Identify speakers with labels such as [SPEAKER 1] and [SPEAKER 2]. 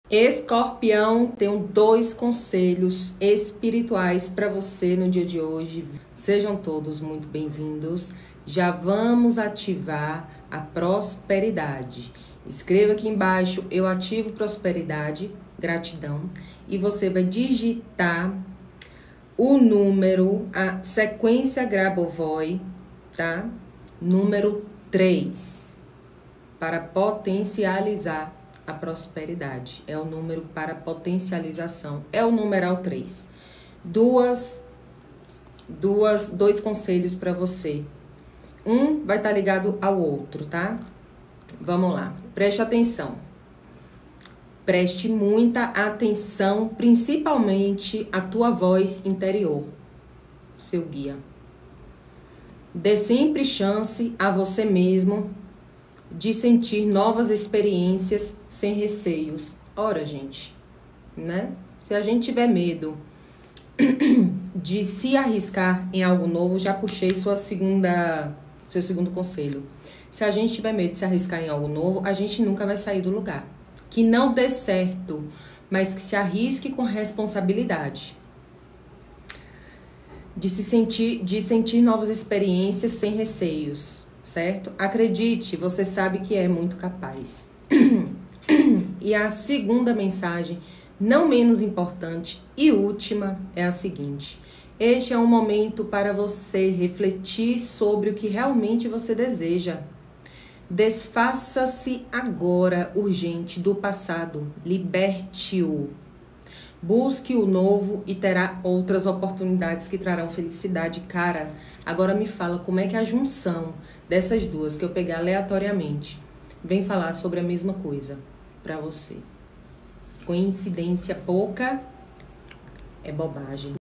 [SPEAKER 1] Escorpião, tenho 2 conselhos espirituais para você no dia de hoje. Sejam todos muito bem-vindos. Já vamos ativar a prosperidade. Escreva aqui embaixo, eu ativo prosperidade, gratidão. E você vai digitar o número, a sequência Grabovoi, tá? Número 3, para potencializar a prosperidade. É o número para potencialização. É o numeral 3. Dois conselhos para você. Um vai estar ligado ao outro, tá? Vamos lá. Preste atenção. Preste muita atenção, principalmente a tua voz interior, seu guia. Dê sempre chance a você mesmo de sentir novas experiências sem receios. Ora, gente, né? Se a gente tiver medo de se arriscar em algo novo, já puxei seu segundo conselho. Se a gente tiver medo de se arriscar em algo novo, a gente nunca vai sair do lugar. Que não dê certo, mas que se arrisque com responsabilidade. De sentir novas experiências sem receios. Certo? Acredite, você sabe que é muito capaz. E a segunda mensagem, não menos importante e última, é a seguinte: este é um momento para você refletir sobre o que realmente você deseja. Desfaça-se agora, urgente, do passado. Liberte-o. Busque o novo e terá outras oportunidades que trarão felicidade. Cara, agora me fala como é que a junção dessas duas que eu peguei aleatoriamente vem falar sobre a mesma coisa pra você. Coincidência pouca é bobagem.